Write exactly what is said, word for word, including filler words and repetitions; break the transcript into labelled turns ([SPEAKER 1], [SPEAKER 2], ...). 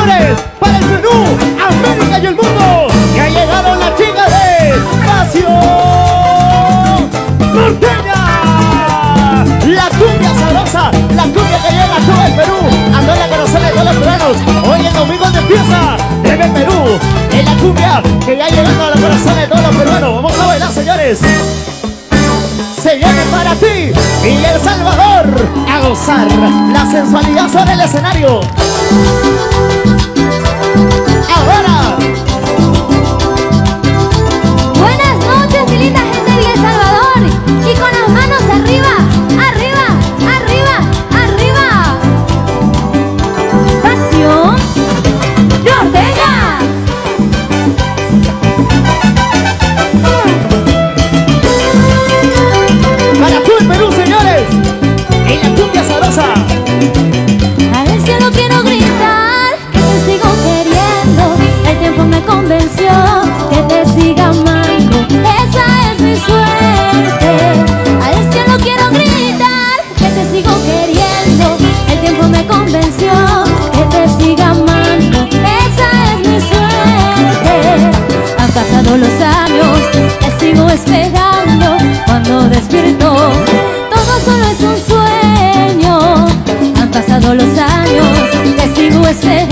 [SPEAKER 1] señores, para el Perú, América y el mundo, ya llegaron las chicas de Pasión Norteña. La cumbia sabrosa, la cumbia que llega a todo el Perú, ando en la corazón de todos los peruanos. Hoy el domingo de fiesta en el Perú, en la cumbia que ya llegando a la corazón de todos los peruanos. Vamos a bailar, señores. Se viene para ti y El Salvador a gozar la sensualidad sobre el escenario. Ahora.
[SPEAKER 2] Buenas noches, mi linda gente de El Salvador. Y con las manos arriba, arriba, arriba, arriba. Pasión Norteña.
[SPEAKER 1] Para todo el Perú, señores, en la cumbia sabrosa.
[SPEAKER 2] Al cielo quiero gritar que te sigo queriendo. El tiempo me convenció que te siga amando. Esa es mi suerte. Al cielo quiero gritar que te sigo queriendo. El tiempo me convenció que te siga amando. Esa es mi suerte. Han pasado los años, te sigo esperando. Cuando despierto, todo solo es un sueño. Han pasado los años, te sigo esperando.